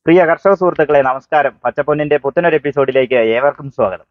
പ്രിയ കർഷക സുഹൃത്തുക്കളെ നമസ്കാരം. പച്ചപ്പൊന്നിന്റെ പുത്തനൊരു എപ്പിസോഡിലേക്ക് ഏവർക്കും സ്വാഗതം.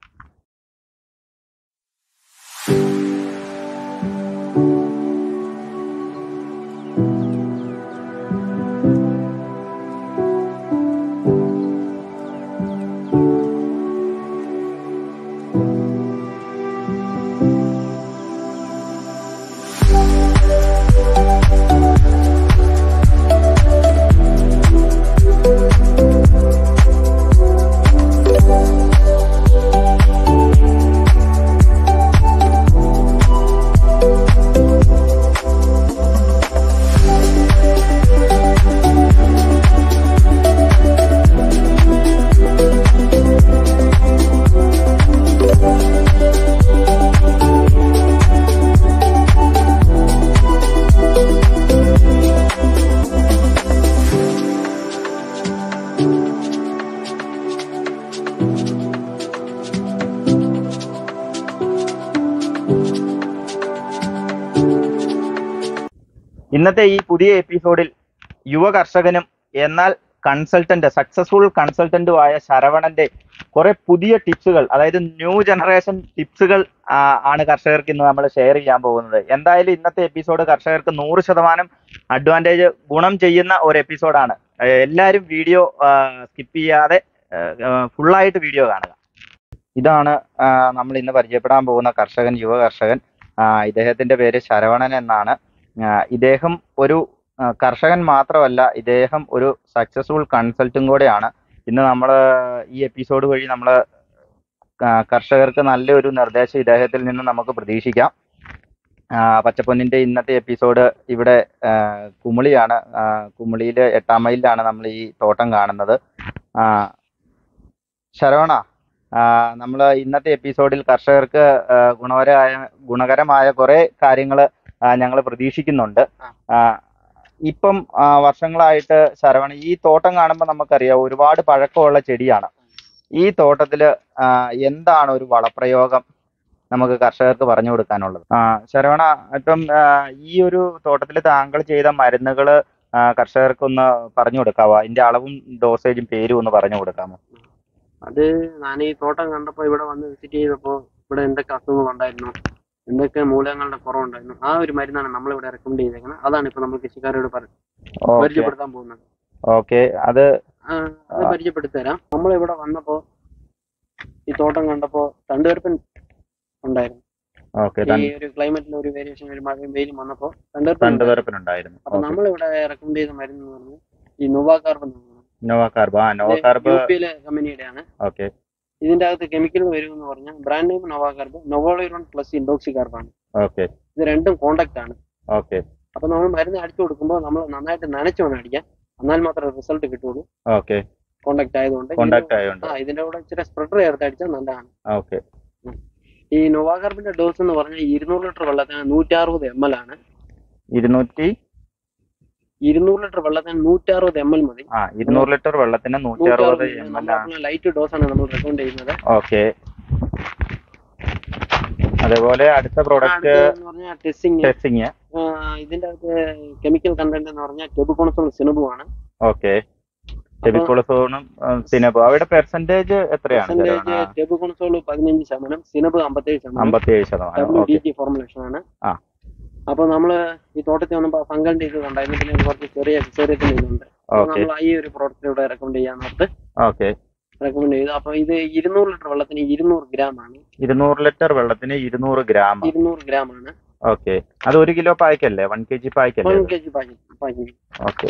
ഇന്നത്തെ ഈ പുതിയ എപ്പിസോഡിൽ യുവ കർഷകനും എന്നാൽ സക്സസ്ഫുൾ കൺസൾട്ടന്റുമായ ശരവണന്റെ കുറെ പുതിയ ടിപ്സുകൾ, അതായത് ന്യൂ ജനറേഷൻ ടിപ്സുകൾ ആണ് കർഷകർക്ക് ഇന്ന് നമ്മൾ ഷെയർ ചെയ്യാൻ പോകുന്നത്. എന്തായാലും ഇന്നത്തെ എപ്പിസോഡ് കർഷകർക്ക് 100% അഡ്വാൻറ്റേജ് ഗുണം ചെയ്യുന്ന ഒരു എപ്പിസോഡാണ്. എല്ലാവരും വീഡിയോ സ്കിപ്പ് ചെയ്യാതെ ഫുള്ളായിട്ട് വീഡിയോ കാണുക. ഇതാണ് നമ്മൾ ഇന്ന് പരിചയപ്പെടാൻ പോകുന്ന കർഷകൻ, യുവ കർഷകൻ. ഇദ്ദേഹത്തിന്റെ പേര് ശരവണൻ എന്നാണ്. ഇദ്ദേഹം ഒരു കർഷകൻ മാത്രമല്ല, ഇദ്ദേഹം ഒരു സക്സസ്ഫുൾ കൺസൾട്ടും കൂടെയാണ്. ഇന്ന് നമ്മൾ ഈ എപ്പിസോഡ് വഴി നമ്മൾ കർഷകർക്ക് നല്ലൊരു നിർദ്ദേശം ഇദ്ദേഹത്തിൽ നിന്ന് നമുക്ക് പ്രതീക്ഷിക്കാം. പച്ചപ്പൊന്നിന്റെ ഇന്നത്തെ എപ്പിസോഡ് ഇവിടെ കുമിളിയാണ്. കുമിളിയിലെ 8-ാം മൈലിലാണ് നമ്മൾ ഈ തോട്ടം കാണുന്നത്. ശരവണ, നമ്മൾ ഇന്നത്തെ എപ്പിസോഡിൽ കർഷകർക്ക് ഗുണകരമായ കുറെ കാര്യങ്ങൾ ഞങ്ങൾ പ്രതീക്ഷിക്കുന്നുണ്ട്. ഇപ്പം വർഷങ്ങളായിട്ട് ശരവണ ഈ തോട്ടം കാണുമ്പോൾ നമുക്കറിയാം ഒരുപാട് പഴക്കമുള്ള ചെടിയാണ്. ഈ തോട്ടത്തില് എന്താണ് ഒരു വളപ്രയോഗം നമുക്ക് കർഷകർക്ക് പറഞ്ഞു കൊടുക്കാനുള്ളത്? ശരവണ, ഇപ്പം ഈ ഒരു തോട്ടത്തിൽ താങ്കൾ ചെയ്ത മരുന്നുകൾ കർഷകർക്കൊന്ന് പറഞ്ഞു കൊടുക്കാവോ? അതിന്റെ അളവും ഡോസേജും പേരും ഒന്ന് പറഞ്ഞു കൊടുക്കാമോ? അത് ഞാൻ ഈ തോട്ടം കണ്ടപ്പോ, ഇവിടെ വന്ന് വിസിറ്റ് ചെയ്തപ്പോ ഇവിടെ എന്തൊക്കെ അസുഖങ്ങൾ ഉണ്ടായിരുന്നു, എന്തൊക്കെ മൂലകങ്ങളുടെ കുറവുണ്ടായിരുന്നു, ആ ഒരു മരുന്നാണ് നമ്മളിവിടെ റെക്കമെൻഡ് ചെയ്തേക്കുന്നത്. അതാണ് ഇപ്പൊ നമ്മൾ കൃഷിക്കാരോട് പരിചയപ്പെടുത്താൻ പോകുന്നത്. ഓക്കെ, അത് പരിചയപ്പെടുത്തി തരാം. നമ്മളിവിടെ വന്നപ്പോ ഈ തോട്ടം കണ്ടപ്പോ തണ്ടുവരപ്പൻ ഉണ്ടായിരുന്നു. ഈ ഒരു ക്ലൈമറ്റിൽ ഒരു വേരിയേഷൻ, ഒരു മഴയും വെയിലും വന്നപ്പോ തണ്ടുവരപ്പൻ ഉണ്ടായിരുന്നു. അപ്പൊ നമ്മളിവിടെ റെക്കമെൻഡ് ചെയ്ത മരുന്ന് എന്ന് പറഞ്ഞാൽ ഈ നോവാകാർബ് കമ്പനിയുടെയാണ്. ഇതിന്റെ അകത്ത് കെമിക്കൽ വരും എന്ന് പറഞ്ഞാൽ brand name Novacarb, Novaluron plus ഇൻഡോക്സികാർബാണ്. ഇത് രണ്ടും കോണ്ടാക്ട് ആണ്. അപ്പൊ നമ്മൾ മരുന്ന് അടിച്ചു കൊടുക്കുമ്പോൾ നമ്മൾ നന്നായിട്ട് നനച്ചു വേണം അടിക്കാൻ, എന്നാൽ മാത്രമേ റിസൾട്ട് കിട്ടുള്ളൂ. കോണ്ടാക്ട് ആയതുകൊണ്ട് ഇതിന്റെ കൂടെ ഇച്ചിരി സ്പ്രെഡർ ചേർത്ത് അടിച്ചാൽ നല്ലതാണ്. ഈ നോവാകാർബിന്റെ ഡോസ് എന്ന് പറഞ്ഞാൽ 200 ലിറ്റർ വെള്ളത്തിന് 160 ml ആണ്. 200 ലിറ്റർ വെള്ളത്തിന് 160 ml മതി. 200 ലിറ്റർ വെള്ളത്തിന് 160 ml ലൈറ്റ് ഡോസ് ആണ് നമ്മൾ റെക്കമെൻഡ് ചെയ്യുന്നത്. അതേപോലെ അടുത്ത പ്രോഡക്റ്റ് എന്ന് പറഞ്ഞാൽ ടെസ്റ്റിംഗ്. ഇതിന്റെ അകത്ത് കെമിക്കൽ കണ്ടന്റ് എന്ന് പറഞ്ഞാൽ ടെബുകോണസോൾ സിനബുമാണ്. ടെബുകോണസോളും സിനബു, അവയുടെ പെർസെന്റേജ് എത്രയാണ്? ടെബുകോണസോൾ 15%, സിനബ് 57%. WDT ഫോർമുലേഷൻ ആണ്. അപ്പൊ നമ്മള് ഈ തോട്ടത്തിൽ വന്നപ്പോ ഫംഗലിന്റെ ഇത് ഉണ്ടായിരുന്നു, പിന്നെ കുറച്ച് ചെറിയ ഫിസേറിയത്തിന്റെ ഇതുണ്ട്. നമ്മൾ ഈ ഒരു പ്രോഡക്റ്റ് ഇവിടെ റെക്കമെൻഡ് ചെയ്യാൻ റെക്കമെൻഡ് ചെയ്തു. അപ്പൊ ഇത് 200 ലിറ്റർ വെള്ളത്തിന് 200 ഗ്രാം ആണ്. 200 ലിറ്റർ വെള്ളത്തിന് 200 ഗ്രാം ആണ്. ഓക്കെ, അത് 1 കിലോ പായ്ക്കല്ലേ? 1 kg പായ്ക്കല്ലേ? 1 kg പായ്ക്ക്. ഓക്കെ,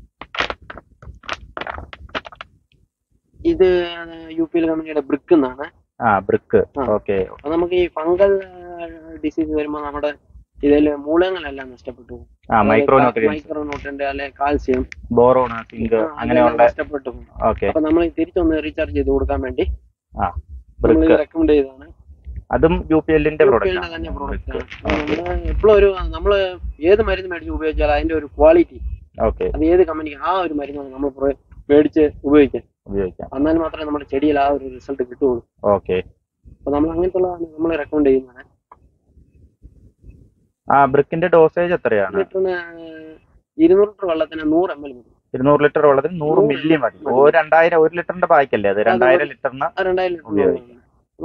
ഇത് UP കമ്പനിയുടെ ബ്രിക്ക് എന്നാണ്. ബ്രിക്ക്. ഓക്കെ, നമുക്ക് ഈ ഫംഗൽ ഡിസീസ് വരുമ്പോ നമ്മുടെ ഇതില് മൂലങ്ങളെല്ലാം നഷ്ടപ്പെട്ടു. മൈക്രോ ന്യൂട്രിയന്റ് അല്ലെ കാൽസ്യം, ബോറോൺ, സിങ്ക് അങ്ങനെയുള്ള നഷ്ടപ്പെട്ടു. അപ്പൊ നമ്മൾ തിരിച്ചൊന്ന് റീചാർജ് ചെയ്ത് കൊടുക്കാൻ വേണ്ടി റെക്കമെൻഡ് ചെയ്തതാണ്. അതും UPLന്റെ പ്രോഡക്റ്റ് ആണ്. എപ്പോഴും നമ്മള് ഏത് മരുന്ന് മേടിച്ച് ഉപയോഗിച്ചാൽ അതിന്റെ ഒരു ക്വാളിറ്റി, അത് ഏത് കമ്പനിക്ക് ആ ഒരു മരുന്നാണ് നമ്മൾ മേടിച്ച് ഉപയോഗിക്കാം. എന്നാൽ മാത്രമേ നമ്മുടെ ചെടിയിൽ ആ ഒരു റിസൾട്ട് കിട്ടുള്ളൂ. അപ്പൊ നമ്മൾ അങ്ങനത്തെ നമ്മൾ റെക്കമെൻഡ് ചെയ്യുന്നത്. ബ്രിക്കിന്റെ ഡോസേജ് എത്രയാണ്? 200 ലിറ്റർ വെള്ളത്തിന് 100 ml മതി. 200 ലിറ്റർ വെള്ളത്തിൽ 100 മില്ലി മതി. 2000 1 ലിറ്ററിന്റെ പായ്ക്കല്ലേ അത്? 2000 ലിറ്ററിന് 2000 ഉപയോഗിക്കാം.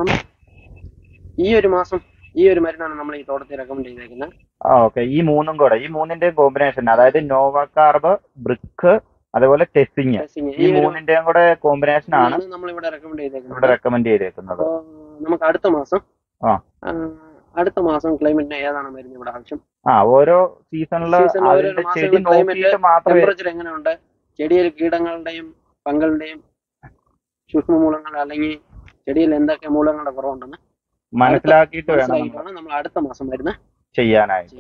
ഈ ഒരു മാസം ഈ ഒരു മരുന്നാണ് നമ്മൾ ഈ തോട്ടത്തിൽ റെക്കമെൻഡ് ചെയ്തേക്കുന്നത്. ഓക്കെ. ഈ മൂന്നും കൂടെ, ഈ മൂന്നിന്റെയും കോമ്പിനേഷൻ, അതായത് നോവാകാർബ്, ബ്രിക്ക്, അതേപോലെ ടെസിങ്, ഈ മൂന്നിന്റെയും കൂടെ കോമ്പിനേഷൻ ആണ് നമ്മളിവിടെ റെക്കമെൻഡ് ചെയ്തേക്കുന്നത്. നമുക്ക് അടുത്ത മാസം ക്ലൈമറ്റിന് ഏതാണ് മരുന്ന് ഇവിടെ ആവശ്യം? ഓരോ സീസണില് ചെടി നോക്കിയിട്ട് മാത്രമേ. ടെമ്പറേച്ചർ എങ്ങനെയുണ്ട്, ചെടിയിൽ കീടങ്ങളുടെയും ഫംഗലിന്റെയും സൂക്ഷ്മമൂലങ്ങൾ അല്ലെങ്കിൽ ചെടിയിൽ എന്തൊക്കെ മൂലങ്ങളുടെ കുറവുണ്ടെന്ന് മനസ്സിലാക്കിയിട്ട് വേണം നമ്മൾ അടുത്ത മാസം മരുന്ന് ചെയ്യാനായിട്ട്.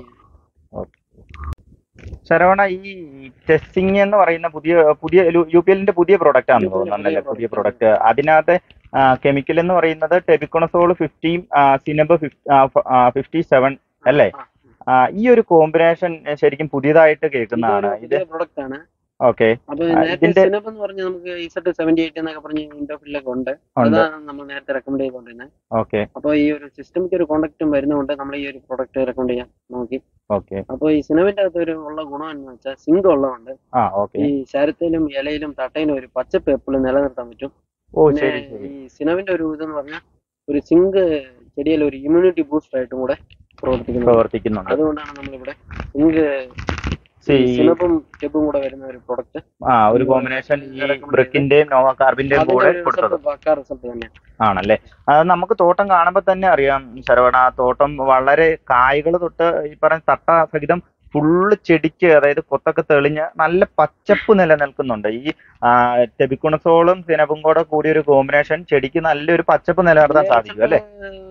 ശരവണ, ഈ ടെസ്റ്റിംഗ് എന്ന് പറയുന്ന പുതിയ UPLന്റെ പുതിയ പ്രൊഡക്റ്റ് ആണെന്ന് തോന്നുന്നല്ലേ? പുതിയ പ്രൊഡക്റ്റ്. അതിനകത്ത് കെമിക്കൽ എന്ന് പറയുന്നത് ടെബിക്കോണസോൾ 50, സിനബ് 57 അല്ലേ? ഈ ഒരു കോമ്പിനേഷൻ ശരിക്കും പുതിയതായിട്ട് കേൾക്കുന്നതാണ്. ഇത് പ്രൊഡക്റ്റ് ആണ്. ഓക്കെ. സിനബ് എന്ന് പറഞ്ഞാൽ നമുക്ക് Z78 എന്നൊക്കെ പറഞ്ഞ് ഇൻഡോഫിലൊക്കെ ഉണ്ട്. അതാണ് നമ്മൾ നേരത്തെ റെക്കമെൻഡ് ചെയ്തുകൊണ്ടിരുന്നത്. ഓക്കെ. അപ്പോൾ ഈ ഒരു സിസ്റ്റമിക്ക് ഒരു കോണ്ടാക്റ്റും വരുന്നതുകൊണ്ട് നമ്മൾ ഈ ഒരു പ്രൊഡക്റ്റ് റെക്കമെൻഡ് ചെയ്യാൻ നോക്കി. ഓക്കെ. അപ്പോൾ ഈ സിനബിന്റെ അകത്ത് ഒരു ഉള്ള ഗുണം എന്ന് വെച്ചാൽ സിങ്ക് ഉള്ളതുകൊണ്ട് ഈ ശരത്തിലും ഇലയിലും തട്ടയിലും ഒരു പച്ചപ്പ് എപ്പോഴും നിലനിർത്താൻ പറ്റും. ഈ സിനബിന്റെ ഒരു ഇതെന്ന് പറഞ്ഞാൽ ഒരു സിങ്ക് ചെടിയിൽ ഒരു ഇമ്മ്യൂണിറ്റി ബൂസ്റ്റർ ആയിട്ടും കൂടെ പ്രവർത്തിക്കുന്നുണ്ട്. അതുകൊണ്ടാണ് നമ്മളിവിടെ സിങ്ക് സിനബും ടെബും കൂടെ വരുന്ന ഒരു പ്രൊഡക്റ്റ്, ഒരു കോമ്പിനേഷൻ ഈ ബ്രിക്കിന്റെയും നോവാകാർബിന്റെയും കൂടെ കൊടുത്തത് റിസൾട്ട് തന്നെയാണ്. ആണല്ലേ? അത് നമുക്ക് തോട്ടം കാണുമ്പോൾ തന്നെ അറിയാം ശരവണ. തോട്ടം വളരെ കായ്കൾ തൊട്ട് ഈ പറഞ്ഞ തട്ട സഹിതം ഫുള്ള് ചെടിക്ക്, അതായത് കൊത്തൊക്കെ തെളിഞ്ഞ് നല്ല പച്ചപ്പ് നിലനിൽക്കുന്നുണ്ട്. ഈ ടെബിക്കോണസോളും സിനബും കൂടെ കൂടിയ ഒരു കോമ്പിനേഷൻ ചെടിക്ക് നല്ലൊരു പച്ചപ്പ് നിലനിർത്താൻ സാധിക്കും അല്ലേ?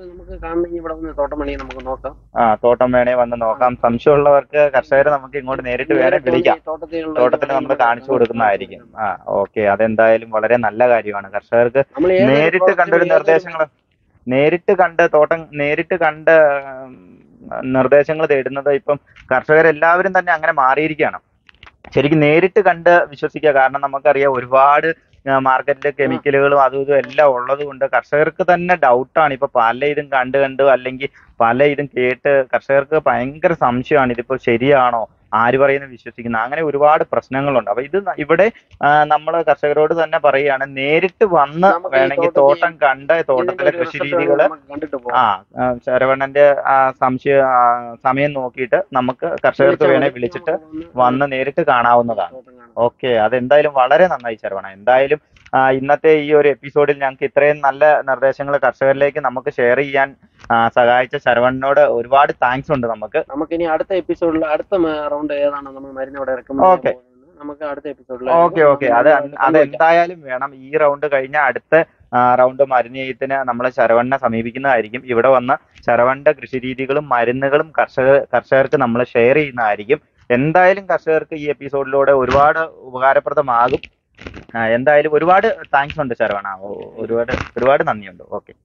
തോട്ടം വേണേ വന്ന് നോക്കാം. സംശയമുള്ളവർക്ക് കർഷകരെ നമുക്ക് ഇങ്ങോട്ട് നേരിട്ട് വേണേ വിളിക്കാം. തോട്ടത്തിൽ നമ്മൾ കാണിച്ചു കൊടുക്കുന്നതായിരിക്കും. ഓക്കെ. അതെന്തായാലും വളരെ നല്ല കാര്യമാണ്. കർഷകർക്ക് നേരിട്ട് കണ്ടൊരു നിർദ്ദേശങ്ങൾ, തോട്ടം നേരിട്ട് കണ്ട് നിർദ്ദേശങ്ങൾ തേടുന്നത് ഇപ്പം കർഷകരെല്ലാവരും തന്നെ അങ്ങനെ മാറിയിരിക്കുകയാണ്. ശരിക്കും നേരിട്ട് കണ്ട് വിശ്വസിക്കുക. കാരണം നമുക്കറിയാം ഒരുപാട് മാർക്കറ്റിലെ കെമിക്കലുകളും അതും ഇതും എല്ലാം ഉള്ളത് കൊണ്ട് കർഷകർക്ക് തന്നെ ഡൗട്ടാണ്. ഇപ്പൊ പല ഇതും കണ്ട് അല്ലെങ്കിൽ പല ഇതും കേട്ട് കർഷകർക്ക് ഭയങ്കര സംശയമാണ്. ഇതിപ്പോ ശരിയാണോ, ആര് പറയുന്നത് വിശ്വസിക്കുന്ന, അങ്ങനെ ഒരുപാട് പ്രശ്നങ്ങളുണ്ട്. അപ്പൊ ഇത് ഇവിടെ നമ്മൾ കർഷകരോട് തന്നെ പറയുകയാണ്, നേരിട്ട് വന്ന് വേണമെങ്കിൽ തോട്ടം കണ്ട് തോട്ടത്തിലെ കൃഷി രീതികള് ശരവണന്റെ സമയം നോക്കിയിട്ട് നമുക്ക് കർഷകർക്ക് വേണേ വിളിച്ചിട്ട് വന്ന് നേരിട്ട് കാണാവുന്നതാണ്. ഓക്കെ. അതെന്തായാലും വളരെ നന്നായി ശരവണ. എന്തായാലും ഇന്നത്തെ ഈ ഒരു എപ്പിസോഡിൽ ഞങ്ങൾക്ക് ഇത്രയും നല്ല നിർദ്ദേശങ്ങൾ കർഷകരിലേക്ക് നമുക്ക് ഷെയർ ചെയ്യാൻ സഹായിച്ച ശരവണനോട് ഒരുപാട് താങ്ക്സ് ഉണ്ട്. നമുക്കിനി അടുത്ത എപ്പിസോഡിൽ അടുത്ത റൗണ്ട് ഏതാണ് നമ്മൾ മരുന്ന് ഓക്കെ. നമുക്ക് അടുത്ത എപ്പിസോഡിൽ ഓക്കെ. അതെന്തായാലും വേണം. ഈ റൗണ്ട് കഴിഞ്ഞ അടുത്ത റൗണ്ട് മരുന്ന് നമ്മൾ ശരവണനെ സമീപിക്കുന്നതായിരിക്കും. ഇവിടെ വന്ന് ശരവണന്റെ കൃഷിരീതികളും മരുന്നുകളും കർഷകർക്ക് നമ്മൾ ഷെയർ ചെയ്യുന്നതായിരിക്കും. എന്തായാലും കർഷകർക്ക് ഈ എപ്പിസോഡിലൂടെ ഒരുപാട് ഉപകാരപ്രദമാകും. എന്തായാലും ഒരുപാട് താങ്ക്സ് ഉണ്ട് ശരവണ. ഒരുപാട് നന്ദിയുണ്ട്. ഓക്കെ.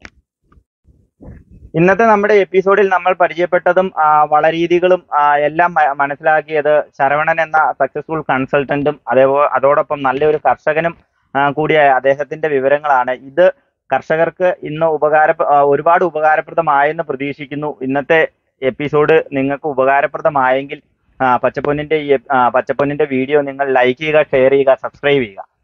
ഇന്നത്തെ നമ്മുടെ എപ്പിസോഡിൽ നമ്മൾ പരിചയപ്പെട്ടതും വളരീതികളും എല്ലാം മനസ്സിലാക്കിയത് ശരവണൻ എന്ന സക്സസ്ഫുൾ കൺസൾട്ടന്റും അതോടൊപ്പം നല്ലൊരു കർഷകനും കൂടിയായ അദ്ദേഹത്തിന്റെ വിവരങ്ങളാണ്. ഇത് കർഷകർക്ക് ഇന്ന് ഒരുപാട് ഉപകാരപ്രദമായെന്ന് പ്രതീക്ഷിക്കുന്നു. ഇന്നത്തെ എപ്പിസോഡ് നിങ്ങൾക്ക് ഉപകാരപ്രദമായെങ്കിൽ പച്ചപ്പൊന്നിന്റെ വീഡിയോ നിങ്ങൾ ലൈക്ക് ചെയ്യുക, ഷെയർ ചെയ്യുക, സബ്സ്ക്രൈബ് ചെയ്യുക.